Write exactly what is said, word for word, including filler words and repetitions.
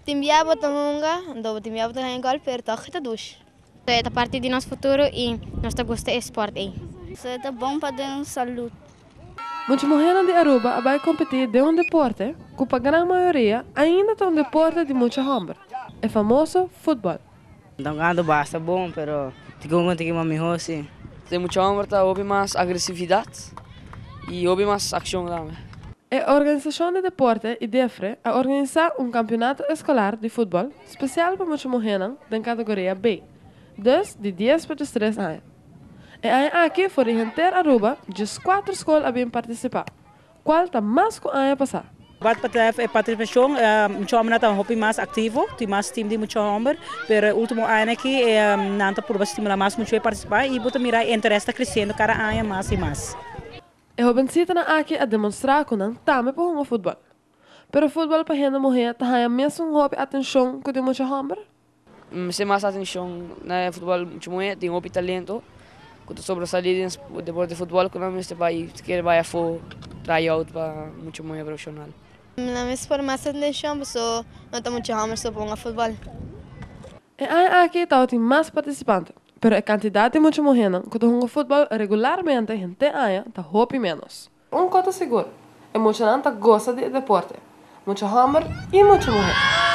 Timbiaba tambunga, do timbiaba também gol, pero toque tá dush. É a parte do nosso futuro e nós gostamos de esporte. Isso é bom para ter saúde. Muitos morreram de Aruba vai competir de um deporte que a grande maioria ainda é um deporte de muita homem. É famoso futebol. Então ganhando basta bom, pero tigo um tigo mais melhor sim. Tem muito homem tá houve mais agressividade e houve mais ação também. A organização de deporte e defre a organizar um campeonato escolar de futebol especial para muitos morreram da categoria B, dus de dez para três anos. E aí aqui foi inteiro Aruba, just quatro escolas haviam participado. Qual está mais que a passar? Wat betreft a participação, muito homem está um hobby mais ativo, tem mais time de muito homem, pero o último ano aqui não está por estimular mais muito a participar e botar mirar interesse está crescendo cada ano mais e mais. E o Benzita na aqui a demonstrar que não também por um futebol. Pero o futebol para gente morrer está mesmo um hobby atenção que de muito homem. Se mais atenção no futebol muito mulher tem hobby talento. Quando sobresair no deporte de futebol, quando você vai querer vai a for tryout para muito mulher profissional. Na minha formação de chão, só não está muito homem só para futebol. E aí aqui está tem mais participantes. Pero a quantidade de muitos morreram que jogam futebol regularmente gente aí está hobby menos. Um coisa seguro, é muita gente gosta de deporte, muita homem e muita mulher.